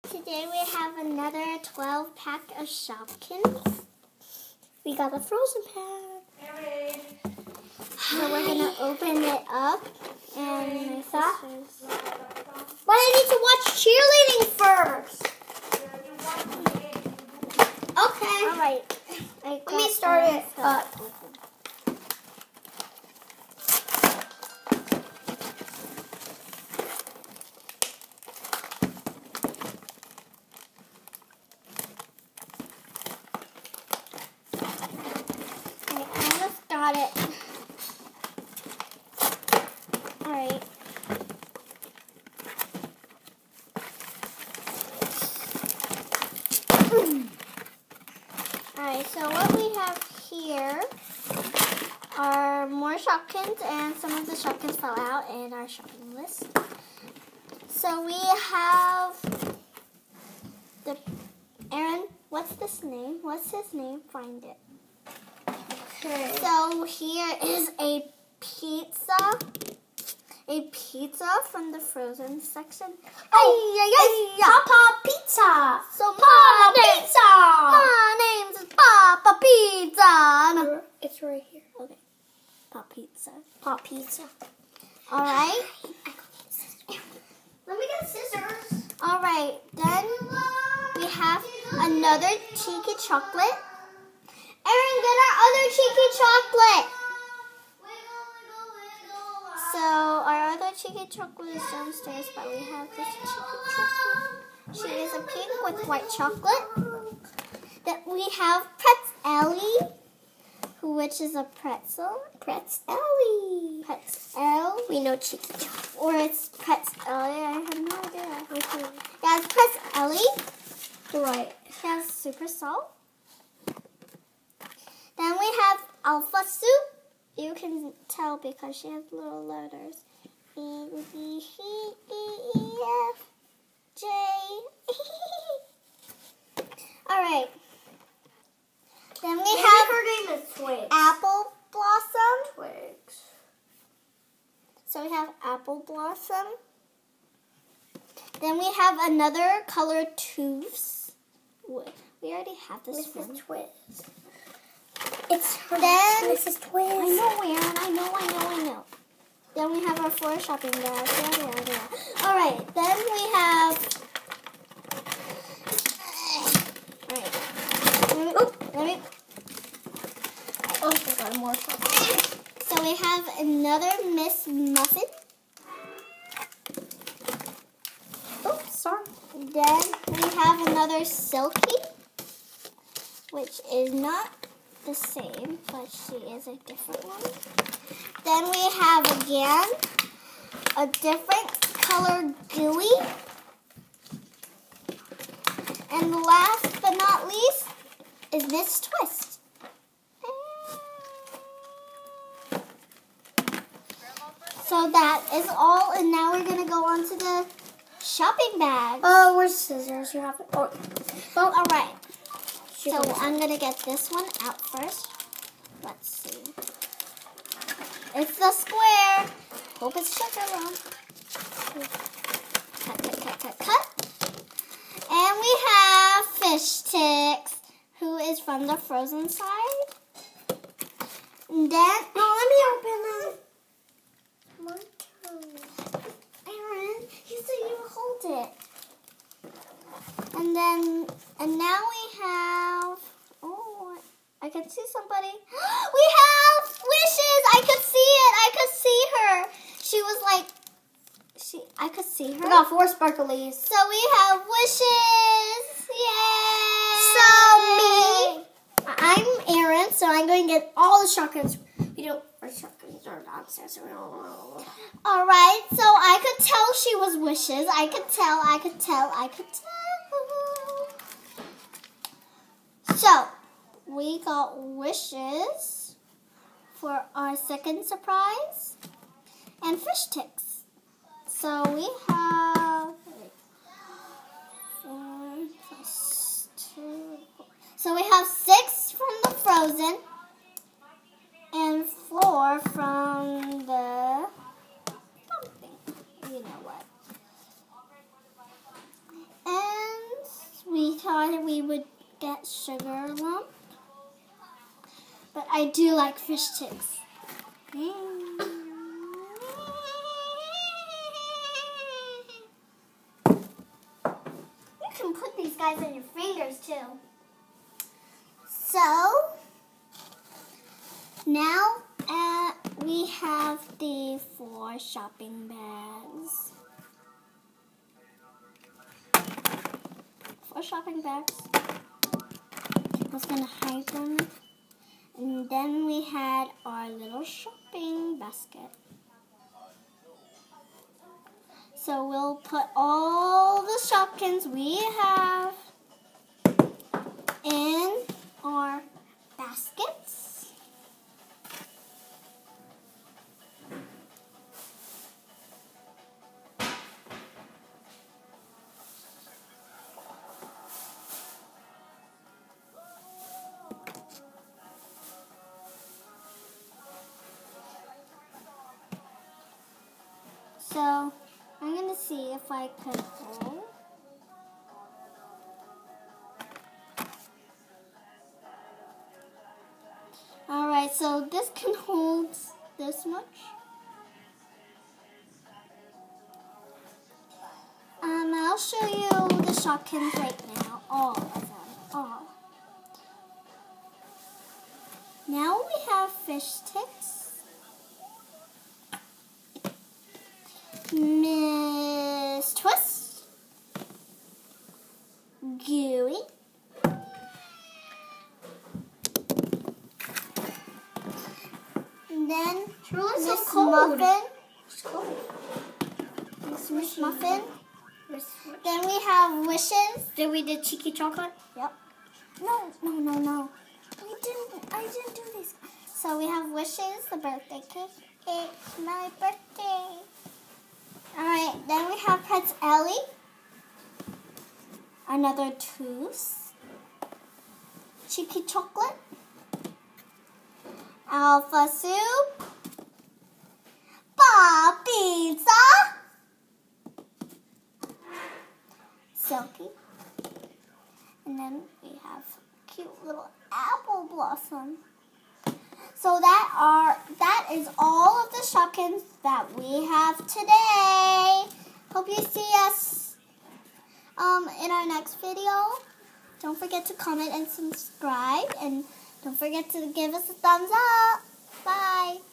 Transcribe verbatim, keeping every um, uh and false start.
Today we have another twelve pack of Shopkins. We got a frozen pack. So we're going to open it up. And my sisters... But I need to watch cheerleading first. Okay. Alright. Let me start it up. Got it. Alright. Alright, so what we have here are more Shopkins, and some of the Shopkins fell out in our shopping list. So we have the Aaron, what's this name? What's his name? Find it. Okay. So here is a pizza, a pizza from the frozen section. Oh, ay, ay, ay, Papa Pizza. So Papa my Pizza. My name's Papa Pizza. It's right here. Okay, Papa Pizza. Papa Pizza. All right. Let me get scissors. All right. Then we have another cheeky chocolate. Aaron, get our other cheeky chocolate. So our other cheeky chocolate is downstairs, but we have this cheeky chocolate. She is a pink with white chocolate. Then we have Pretzelly, which is a pretzel. Pretzelly. Pretzel. We know cheeky chocolate. Or it's Pretzelly. I have no idea. Yeah, it's Pretzelly. Right. It has super salt. Then we have Alpha Soup. You can tell because she has little letters. E, B, C, D, E, F, J. Alright. Then we Maybe have her name is Twigs. Apple Blossom. Twigs. So we have Apple Blossom. Then we have another color Tooths. We already have this Missus one. Twigs. It's her Then, Missus Twigs. I know, Aaron. I know, I know, I know. Then we have our four shopping bags. Yeah, yeah, yeah. All right. Then we have. All right. Let me. Oh, let me. Oh, I got more chocolate. So we have another Miss Muffin. Oh, sorry. Then we have another Silky, which is not the same, but she is a different one. Then we have again a different color Gooey. And last but not least is Miss Twist. So that is all, and now we're gonna go on to the shopping bag. Oh, where's scissors? You have it. Oh, Well, all right. So I'm going to get this one out first. Let's see. It's the square. Hope it's sugar wrong. Cut, cut, cut, cut, cut. And we have Fish Sticks, who is from the frozen side. And then, no, let me open it. My turn. Aaron, you said you would hold it. And then, and now we have, oh, I can see somebody. We have Wishes. I could see it. I could see her. She was like, she. I could see her. We got four sparklies. So we have Wishes. Yay! So me, I'm Aaron, so I'm going to get all the Shopkins. We don't, our Shopkins are downstairs, so we don't know. All right. So I could tell she was Wishes. I could tell. I could tell. I could tell. So, we got Wishes for our second surprise and Fish Sticks. So, we have four plus two. So, we have six from the frozen and four from the something. You know what. And we would get sugar lump. But I do like fish sticks. You can put these guys on your fingers too. So, now uh, we have the four shopping bags. Four shopping bags. I was going to hide them. And then we had our little shopping basket. So we'll put all the Shopkins we have in our baskets. So I'm going to see if I could hold. Alright, so this can hold this much. Um, I'll show you the Shopkins right now. All of them. All. Now we have fish sticks. Miss Twist, Gooey, and then Miss Miss Muffin, It's cold. Miss Miss Muffin. Then we have Wishes. Did we do cheeky chocolate? Yep. No, no, no, no. We didn't. I didn't do this. So we have Wishes, the birthday cake. It's my birthday. Alright, then we have Pets Ellie, another Toos, Cheeky Chocolate, Alpha Soup, Bob Pizza, Silky, and then we have cute little Apple Blossom. So that are that is all of the Shopkins that we have today. Hope you see us um, in our next video. Don't forget to comment and subscribe, and don't forget to give us a thumbs up. Bye.